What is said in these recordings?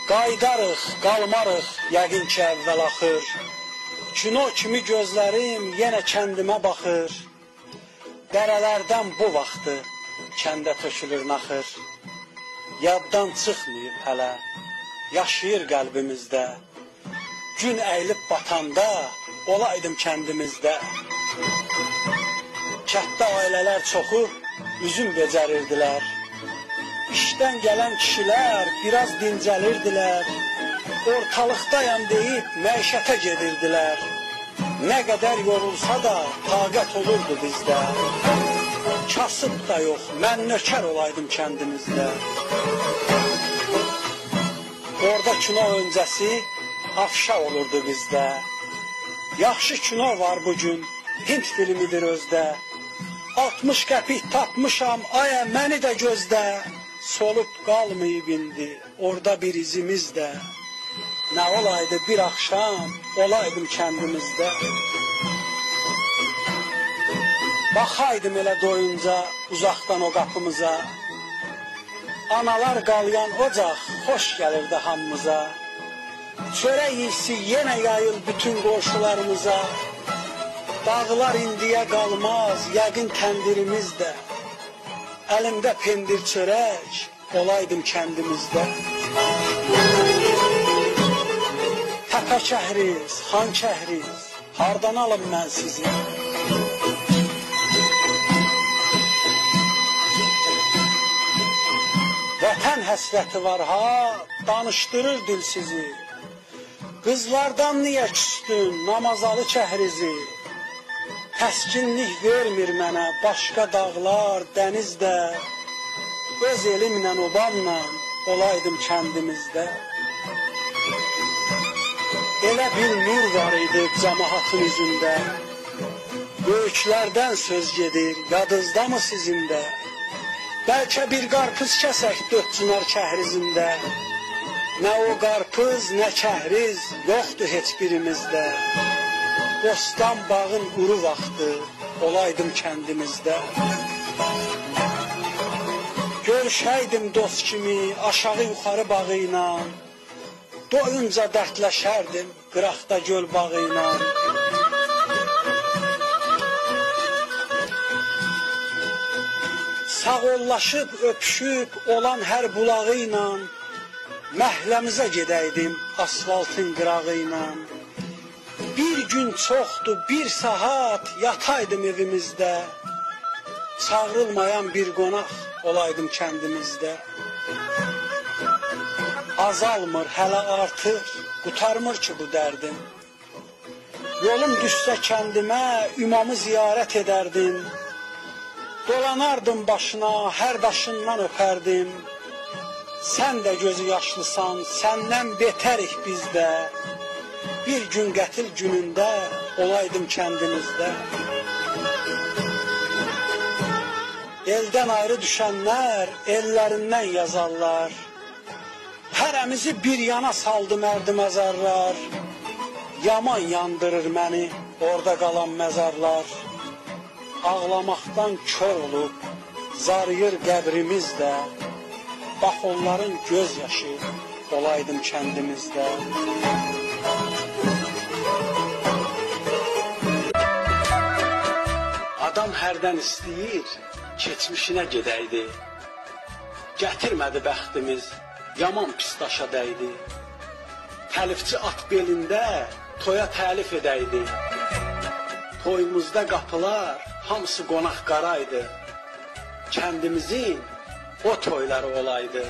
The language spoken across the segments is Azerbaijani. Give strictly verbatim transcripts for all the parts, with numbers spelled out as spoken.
Qaydarıq, qalmarıq, yəqin ki əvvəl axır. Kino kimi gözlərim yenə kəndimə baxır. Dərələrdən bu vaxtı kəndə tökülür naxır. Yaddan çıxmayıb hələ, yaşayır qəlbimizdə. Gün əyilib batanda olaydım kəndimizdə. Kətdə ailələr çoxu üzüm becərirdilər. İşdən gələn kişilər biraz dincəlirdilər. Ortalıqdayam deyib məişətə gedirdilər. Nə qədər yorulsa da taqət olurdu bizdə. Kasıb da yox, mən nökər olaydım kəndimizdə. Orada kino öncəsi afşa olurdu bizdə. Yaxşı kino var bugün, Hind filmidir özdə. altmış qəpik tapmışam, aya məni də gözdə. Solub qalmayıb indi, orada bir izimiz də. Nə olaydı bir axşam, olaydım kəndimizdə. Baxaydım elə doyunca, uzaqdan o qapımıza. Analar qalyan ocaq, xoş gəlirdi hamımıza. Çörək hissi yenə yayıl bütün qonşularımıza. Dağlar indiyə qalmaz, yəqin təndirimizdə. Əlimdə pendir çörək, olaydım kəndimizdə. Təpə kəhriz, xan kəhriz, hardan alım mən sizi? Vətən həsrəti var ha, danışdırır dil sizi. Qızlardan niyə küstün, namazalı kəhrizi? Təskinlik vermir mənə başqa dağlar, dənizdə. Öz elimlə, obamla olaydım kəndimizdə. Elə bir nur var idi cəmaatın üzündə. Böyüklərdən söz gedir, yadınızda mı sizin də? Bəlkə bir qarpız kəsək dörd çınar kəhrizində. Nə o qarpız, nə kəhriz yoxdur heç birimizdə. Bostan bağın quru vaxtı, olaydım kəndimizdə. Görüşəydim dost kimi, aşağı yuxarı bağı ilə. Doyunca dərdləşərdim, qıraqda göl bağı ilə. Sağollaşıb, öpüşüb, olan hər bulağı ilə. Məhləmizə gedəydim, asfaltın qırağı ilə. Bir gün çoxdu, bir saat yataydım evimizdə. Çağrılmayan bir qonaq olaydım kəndimizdə. Azalmır, hələ artır, qutarmır ki bu dərdim. Yolum düşsə kəndimə, ümamı ziyarət edərdim. Dolanardım başına, hər daşından öpərdim. Sən də gözü yaşlısan, səndən betərik bizdə. Bir gün qətil günündə olaydım kəndimizdə. Eldən ayrı düşənlər ellərindən yazarlar. Hərəmizi bir yana saldı mərdi məzarlar. Yaman yandırır məni orada qalan məzarlar. Ağlamaqdan kör olub zarıyır qəbrimiz də. Bax onların göz yaşı olaydım kəndimizdə. Adam hərdən istəyir, keçmişinə gedəydi. Gətirmədi bəxtimiz, yaman pis daşa dəydi. Təlifçi at belində toya təlif edəydi. Toyumuzda qapılar hamısı qonaq qaraydı. Kəndimizin o toyları olaydı.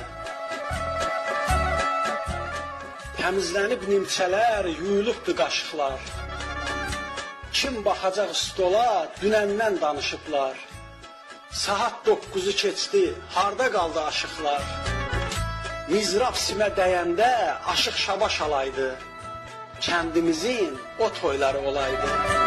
Təmizlənib nimçələr, yuyulubdu qaşıqlar. Kim baxacaq stola, dünəndən danışıblar. Saat doqquzu keçdi, harda qaldı aşıqlar? Mizrab simə dəyəndə aşıq şabaş alaydı. Kəndimizin o toyları olaydı.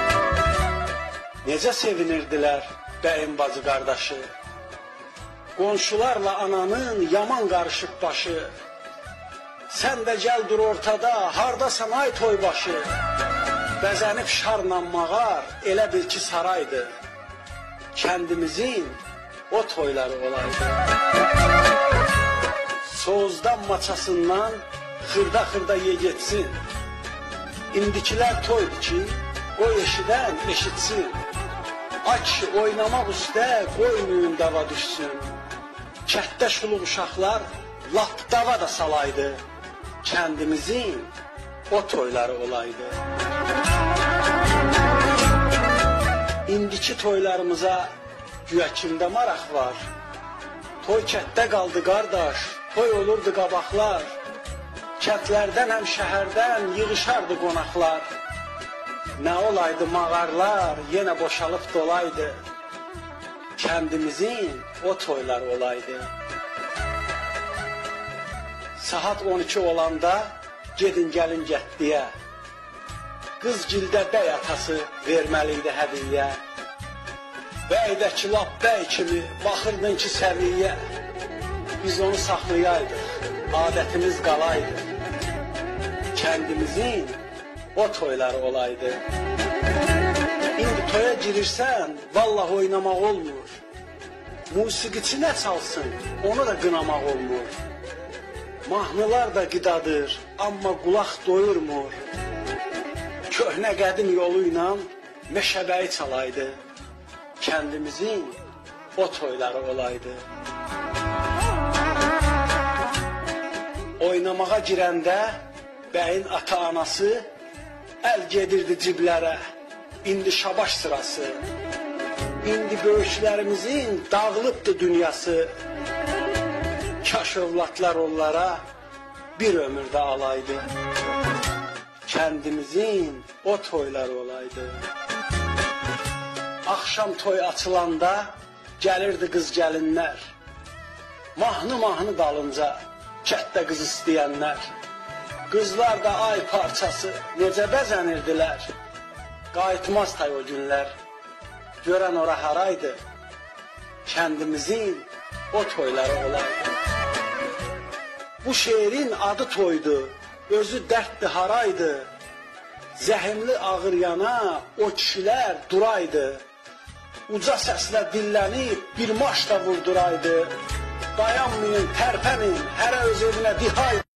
Necə sevinirdilər bəyim bacı qardaşı. Qonşularla ananın yaman qarışıq başı. Sən də gəl dur ortada, hardasan ay toybaşı? Bəzənib şarla mağar, elə bil ki saraydı. Kəndimizin o toyları olaydı. Soğuzdan maçasından xırda xırda ye getsin. İndikilər toydu ki, o eşidən eşitsin. Ay kişi oynamaq üstə qoymayın dava düşsün. Kətdə şuluq uşaqlar lap dava da salaydı. Kəndimizin o toyları olaydı. İndiki toylarımıza güya kimdə maraq var. Toy kətdə qaldı qardaş, toy olurdu qabaqlar. Kətlərdən həm şəhərdən yığışardı qonaqlar. Nə olaydı mağarlar, yenə boşalıb dolaydı. Kəndimizin o toylar olaydı. Saat on iki olanda gedin gəlin gətdiyə. Qız gildə bəy atası verməliydi hədiyyə. Bəydəki lap bəy kimi baxırdın ki səviyyə. Biz onu saxlayaydıq, adətimiz qalaydı. Kəndimizin o toyları olaydı. İndi toya girirsən, vallah oynamaq olmur. Musiqiçi nə çalsın, onu da qınamaq olmur. Mahnılar da qidadır, amma qulaq doyurmur. Köhnə qədim yolu ilə meşəbəyi çalaydı. Kəndimizin o toyları olaydı. Oynamağa girəndə bəyin ata-anası əl gedirdi ciblərə. İndi şabaş sırası. İndi böyüklərimizin dağılıbdı dünyası. Kaş övladlar onlara bir ömürdə alaydı. Kəndimizin o toyları olaydı. Axşam toy açılanda gəlirdi qız gəlinlər. Mahnı-mahnı dalınca kətdə qız istəyənlər. Qızlar da ay parçası necə bəzənirdilər. Qayıtmaz tay o günlər. Görən ora haraydı. Kəndimizin o toyları olaydı. Bu şeirin adı toydu. Özü dərddi haraydı. Zəhimli ağır yana o kişilər duraydı. Uca səslə dillənib bir maç da vurduraydı. Dayanmayın, tərpənin, hərə öz evinə dihaydı.